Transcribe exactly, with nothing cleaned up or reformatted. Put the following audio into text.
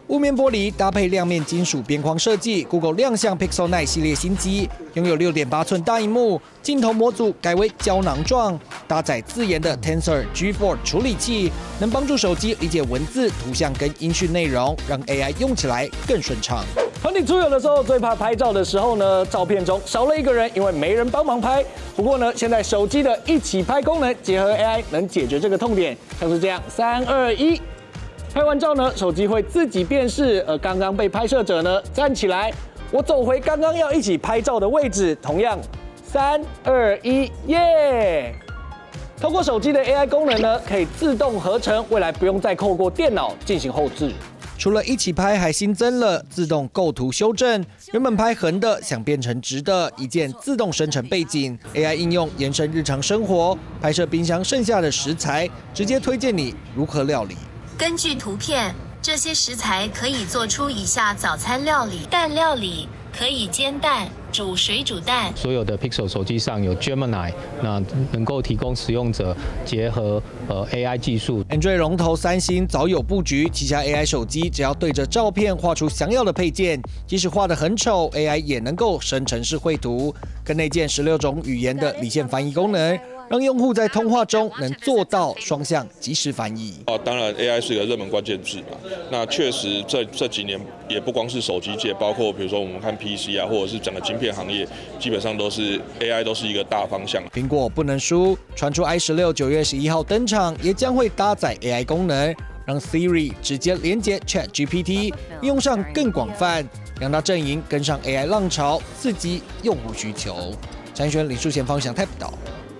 雾面玻璃搭配亮面金属边框设计 ，Google 亮相 Pixel 九系列新机，拥有 六点八寸大萤幕，镜头模组改为胶囊状，搭载自研的 Tensor G 四 处理器，能帮助手机理解文字、图像跟音讯内容，让 A I 用起来更顺畅。团体出游的时候，最怕拍照的时候呢，照片中少了一个人，因为没人帮忙拍。不过呢，现在手机的一起拍功能结合 A I， 能解决这个痛点，像是这样，三二一。 拍完照呢，手机会自己辨识，而刚刚被拍摄者呢站起来，我走回刚刚要一起拍照的位置，同样三二一，耶！透过手机的 A I 功能呢，可以自动合成，未来不用再透过电脑进行后置。除了一起拍，还新增了自动构图修正，原本拍横的想变成直的，一键自动生成背景 ，A I 应用延伸日常生活，拍摄冰箱剩下的食材，直接推荐你如何料理。 根据图片，这些食材可以做出以下早餐料理：蛋料理可以煎蛋、煮水煮蛋。 所有的 Pixel 手机上有 Gemini， 那能够提供使用者结合呃 A I 技术。 Android 龙头三星早有布局，旗下 A I 手机只要对着照片画出想要的配件，即使画得很丑 ，A I 也能够生成式绘图，跟内建十六种语言的离线翻译功能。 让用户在通话中能做到双向即时翻译。 哦，当然 A I 是一个热门关键字嘛。那确实这这几年也不光是手机界，包括比如说我们看 P C 啊，或者是整个晶片行业，基本上都是 A I 都是一个大方向。 苹果不能输，传出 i 十六九月十一号登场，也将会搭载 A I 功能，让 Siri 直接连接 Chat G P T， 应用上更广泛。两大阵营跟上 A I 浪潮，刺激用户需求。詹轩、李淑贤方向太报道。